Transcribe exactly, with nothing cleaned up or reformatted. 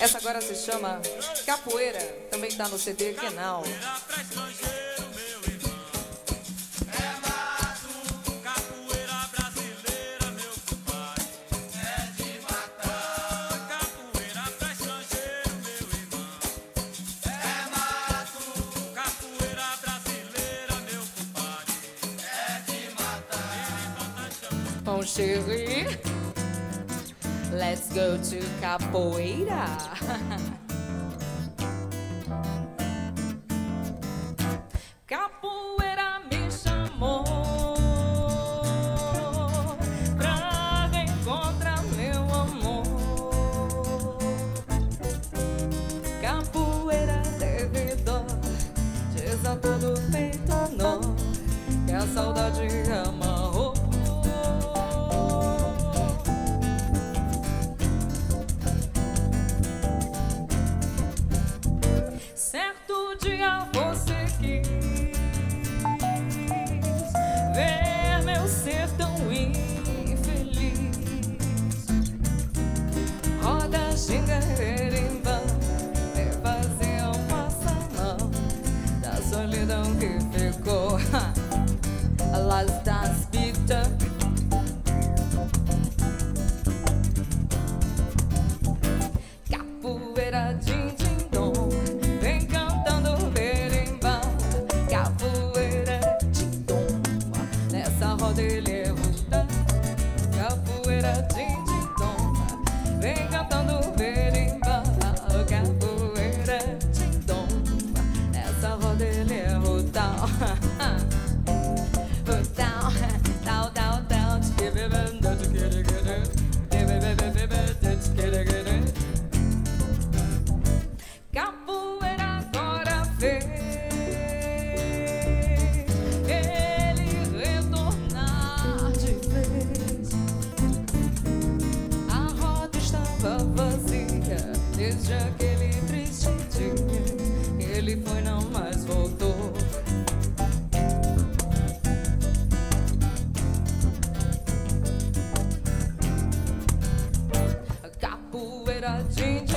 Essa agora se chama Capoeira, também tá no C D Quenal. Bom, chéri, let's go to capoeira. Capoeira me chamou pra encontrar meu amor. Capoeira teve dó, desatou do peito a nó, que a saudade amarrou. Certo dia você quis ver meu ser tão infeliz. Roda, xinga, herimba, me fazia um passamão da solidão que ficou. Las das Victor. Capoeira, din, din, dom. Roda ele roda, capoeira din din dom, vem cantando berimbau. Capoeira din dom, essa roda ele roda, rodal, tal tal tal, tchibebendo tchikirigiri, tchibebebebebe tchikirigiri. Capoeira agora vem. Desde aquele triste dia, ele foi, não mais voltou. Capoeira din